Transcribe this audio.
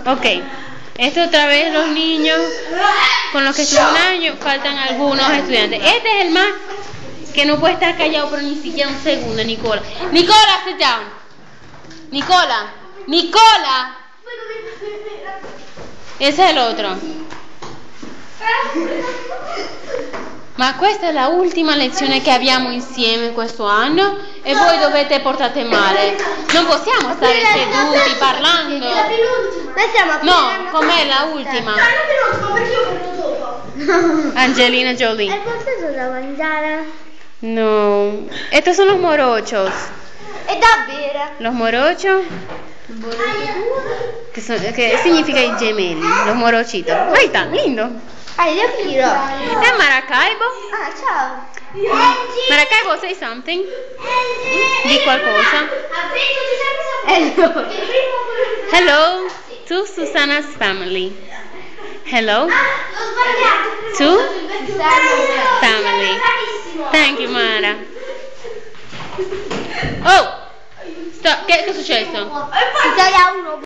Ok, esto otra vez los niños con los que estuve un año, faltan algunos estudiantes. Este es el más que no puede estar callado pero ni siquiera un segundo, Nicola. Nicola, sit down. Nicola, Nicola. Ese è l'altro. Ma questa è la ultima lezione che abbiamo insieme questo anno e voi dovete portare male. Non possiamo stare seduti parlando. No, com'è la ultima? Perché io ho dopo. Angelina Jolie. È qualcosa da mangiare? No. Estos son los morochos. È da bere. Los morochos. ¿Qué significa i gemelli? Los morochitos. Ay, tan lindo. Io tiro. È Maracaibo. Ah, ciao. Maracaibo, say something. Di qualcosa. Hello to Susana's family. Hello to family. Thank you, Mara. Oh, che è successo? Italia 1.